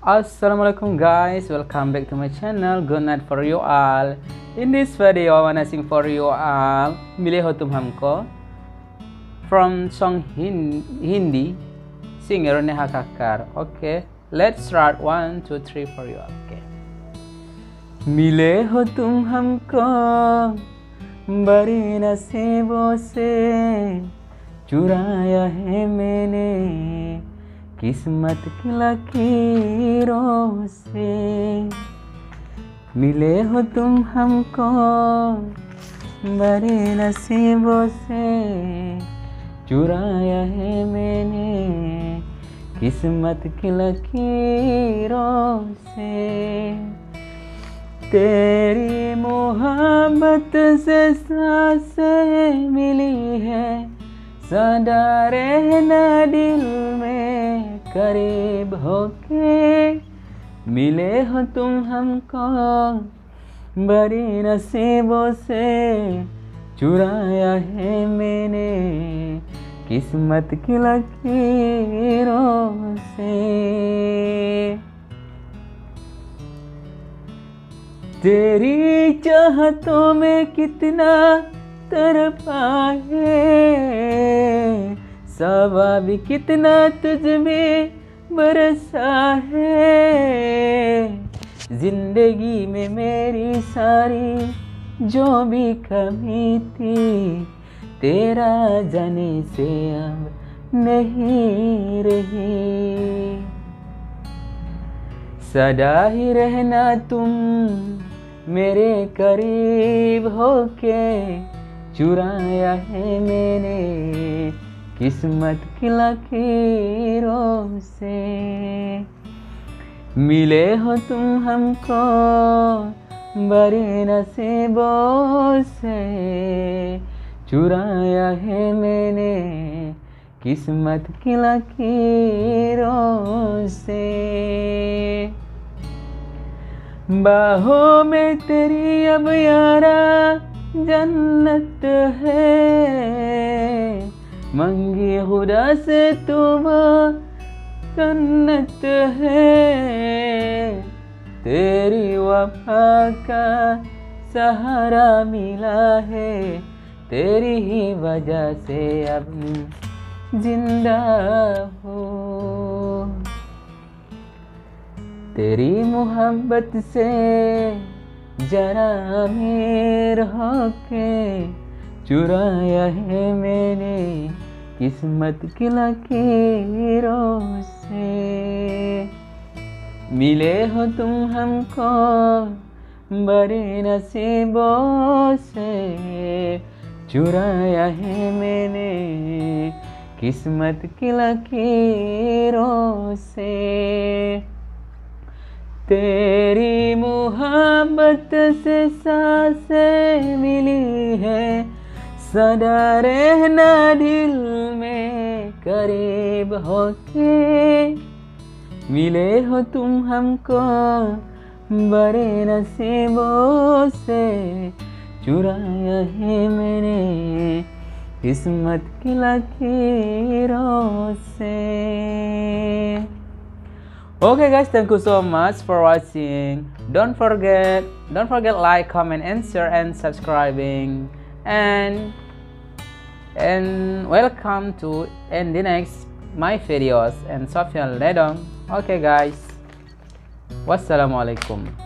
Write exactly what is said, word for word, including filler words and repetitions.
Assalamualaikum guys, welcome back to my channel. Good night for you all. In this video, I wanna sing for you all Mile Ho Tum Humko from song Hin Hindi singer Neha Kakkar. Okay, let's start. One, two, three for you all. Okay. मिले हो तुम हमको बड़े नसीबों से, चुराया है मैंने किस्मत की लकीरों से। मिले हो तुम हमको बड़े नसीबों से, चुराया है मैंने किस्मत की लकीरों से। तेरी मोहब्बत से सांसें मिली है, सदा रहना दिल में करीब होके। मिले हो तुम हमको बड़ी नसीबों से, चुराया है मैंने किस्मत की लकीरों से। तेरी चाहतों में कितना तड़पा है, सवा भी कितना तुझ में बरसा है। जिंदगी में मेरी सारी जो भी कमी थी, तेरा जाने से अब नहीं रही। सदा ही रहना तुम मेरे करीब होके, चुराया है मैंने किस्मत की लकीरों से। मिले हो तुम हमको बड़े नसीबों से, चुराया है मैंने किस्मत की लकीरों से। बाहों में तेरी अब यारा जन्नत है, मंगी खुदा से तुम जन्नत है। तेरी वफा का सहारा मिला है, तेरी ही वजह से अब जिंदा हो। तेरी मोहब्बत से जरा अमीर होके, चुराया है मैंने किस्मत की लकीरों से। मिले हो तुम हमको बड़े नसीबों से, चुराया है मैंने किस्मत की लकीरों से। तेरी मोहब्बत से सांसें मिली है, सदा रहना दिल में करीब होके। मिले हो तुम हमको बड़े नसीबों से, चुराया है मैंने किस्मत की लकीरों से। Okay guys, thank you so much for watching. Don't forget, don't forget like, comment, and share, and subscribing. And and welcome to in the next my videos and Sofyan Ledong. Okay guys, wassalamualaikum.